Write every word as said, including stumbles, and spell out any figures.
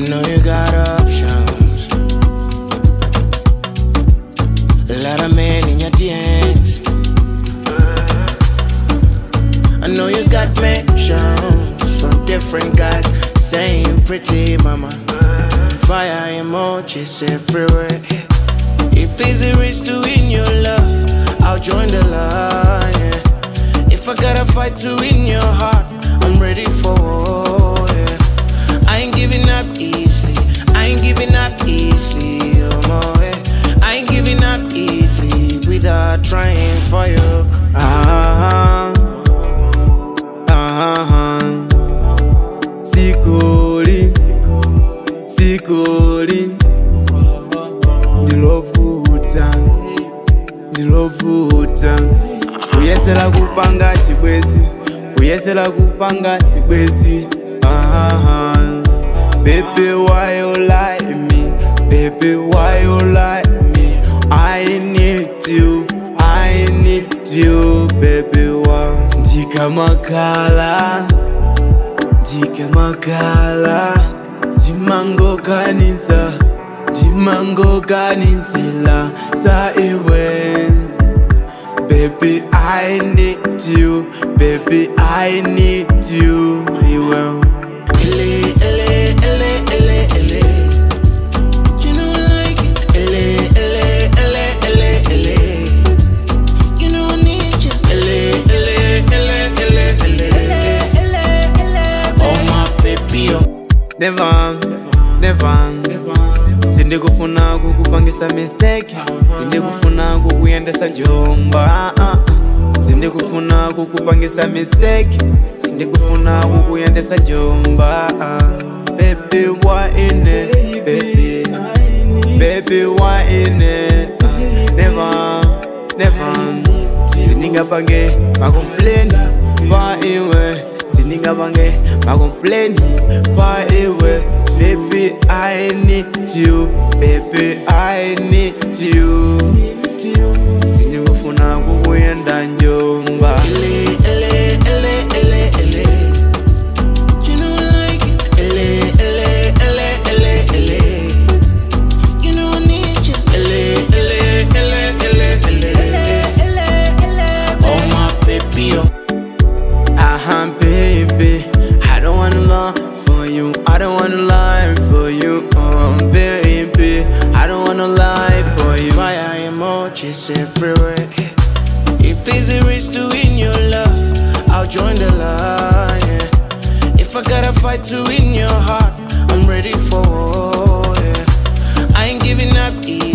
know you got options. A lot of men in your D Ms. I know you got mentions from different guys saying pretty mama. Fire emojis everywhere. If there's a race to win your love, I'll join the line, yeah. If I gotta fight to win your heart, I'm ready for war, yeah. I ain't giving up easily, I ain't giving up easily, oh my, yeah. I ain't giving up easily without trying for you. Ah, ah, sikoli, sikoli, ndilovuta, ndilovuta. Uyesela kupanga chibwezi, uyesela kupanga chibwezi. Ah, baby, why you like me? Baby, why you like me? I need you, I need you, baby, why? Ndika makala, ndika makala, dimango kanisa, dimango kanisila sa iwe. Baby, I need you, baby, I need you, iwe. Ele, ele, ele, ele, ele. You know I like it. Ele, ele, ele, ele, ele. You know I need you. Ele, ele, ele, ele, ele. Ele, ele, ele. Oh my baby, oh. Never, never, sindi kufuna kukupangisa mistake, sindi kufuna kukuyendesa njomba, sindi kufuna kukupangisa mistake, sindi kufuna kukuyendesa njomba. Baby, why in it? Baby, baby, why in it? Never, never, sindinga pange makomplain pa iwe, sindinga pange makomplain pa iwe. Baby, I need you, baby, I need you. Sindi kufuna kukuyenda njomba. Ele, ele, ele, ele, ele. You know I like it. Ele, ele, ele, ele, ele. You know I need you. Ele, ele, ele, ele, ele. Ele, ele, ele. Oh my baby, oh. Ah, baby, I don't wanna lie for you, I don't wanna lie for you, oh baby, I don't wanna lie for you. Fire emojis everywhere. If there's a race to win your love, I'll join the line, yeah. If I gotta fight to win your heart, I'm ready for war, yeah. I ain't giving up easy.